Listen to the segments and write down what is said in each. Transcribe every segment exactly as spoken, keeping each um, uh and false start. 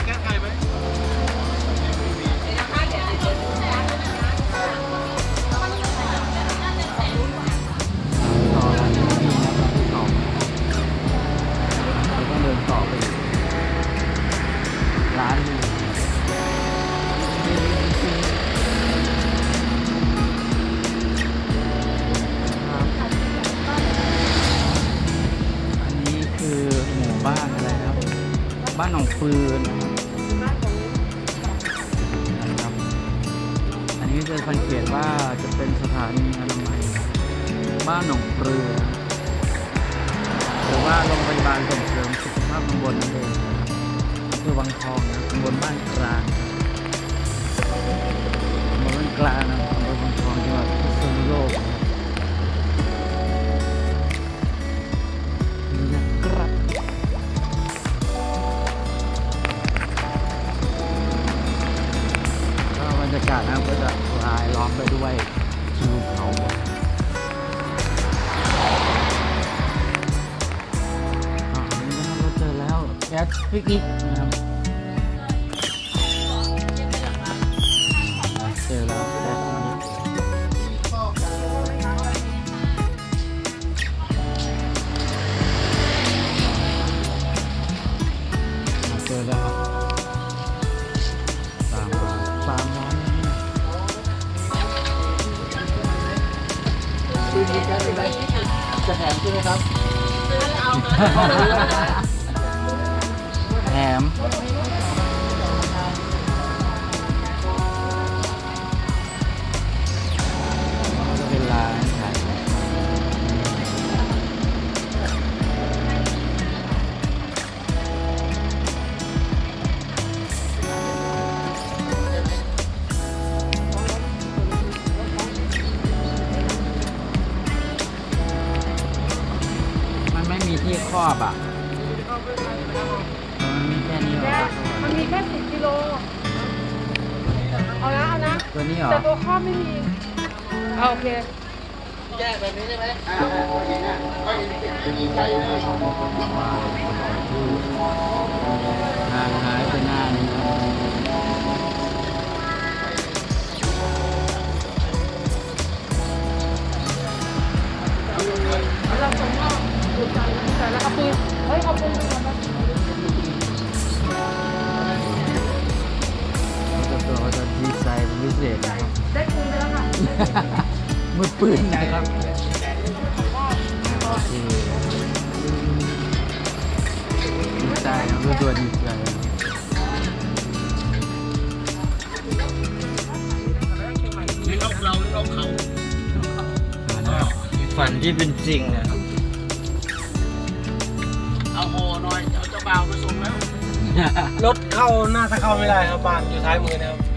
แก้ไขไหมต่อไปร้านนี้อันนี้คือหมู่บ้านอะไรครับบ้านหนองปืนนะครับอันนี้จะสังเกตว่าจะเป็นสถานีอนามัยบ้านหนองปลือหรือว่าโรงพยาบาลส่งเสริมสุขภาพตำบลนั่นเองคือวังทองนะตำบลบ้านกลางตำบลบ้านกลางนะตำบลวังทองจังหวัดพิษณุโลกนะครับก็บรรยากาศนะก็จะลายล้อมไปด้วยทิวเขาแก๊สพิกนิกนะครับเจอแล้วแก๊สนี้เจอแล้วครับสามร้อยสามร้อยนี่จะแถมใช่ไหมครับแถมเป็นร้านขายมันไม่มีที่ครอบอ่ะมันมีแค่สิบกิโลเอานะเอานะตัวนี้เหรอแต่ตัวครอบไม่มีโอเคแยกแบบนี้ได้ไหมอ่าก็เห็นอ่ะก็เห็นติดมีใจเลยหางหายไปหน้านี้เราส่งมอบดูใจแต่แล้วก็ปืนเฮ้ยเอาปืนไปก่อนนะตัวเขาจะดีไซน์เป็นพิเศษนะครับได้ปืนไปแล้วค่ะมือปืนนะครับโอเคดีไซน์นะตัวดีไซน์นี่เราเราเราเขาฝันที่เป็นจริงนะครับเอาโหหน่อยเอาเจ้าบ่าวมาส่งแล้วรถเข้าหน้าถ้าเข้าไม่ได้ครับบ้านอยู่ท้ายมือนะครับ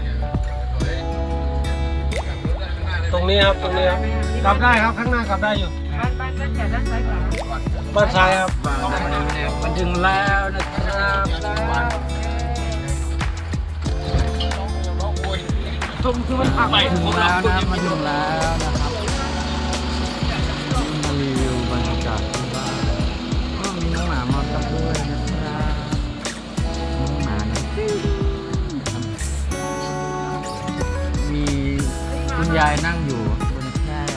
ตรงนี้ครับตรงนี้ครับกลับได้ครับข้างหน้ากลับได้อยู่บ้านบ้านบ้านแก่ด้านซ้ายขวาบ้านซ้ายครับมันถึงแล้วนะครับตรงคือมันผักไปถึงแล้วนะครับมาถึงแล้วนะครับมารีวิวบรรยากาศที่บ้านก็มีน้องหมามากับด้วยนะครับน้องหมานะมีคุณยายนั่งอยู่บนแคร่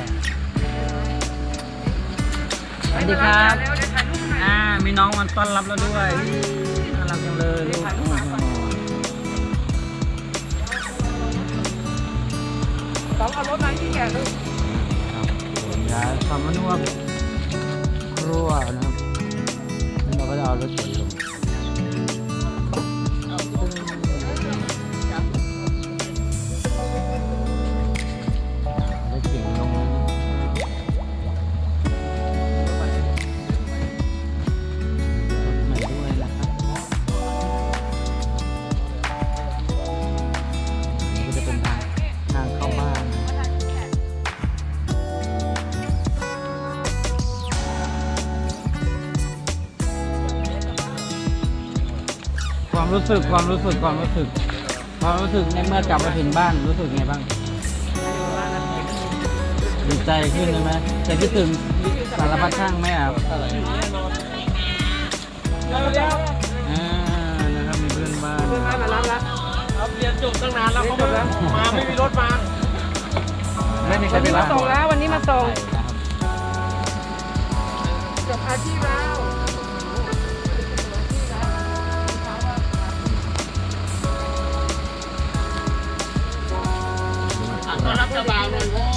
สวัสดีครับอ่ามีน้องมันต้อนรับเราด้วยน่ารักจังเลยลูกต้องเอารถไหนที่แก่ลูกยายทำมะนวดครัวนะครับแล้วเราก็จะเอารถเข็นลงรถเข็นลงความรู้สึกความรู้สึกความรู้สึกความรู้สึกในเมื่อกลับมาถึงบ้านรู้สึกไงบ้างดีใจขึ้นใช่ไหมแต่คิดถึงสารพัดช่างไหมครับอ่านะครับมีเพื่อนบ้านพื่อนมามารับละครับเรียนจบตั้งนานแล้วเขามาไม่มีรถมาไม่มีใครวันไปนี้รัมาบส่งแล้ววันนี้มาส่งนะครับกับอาชีพเราก็รับกระบะหน่อยโว้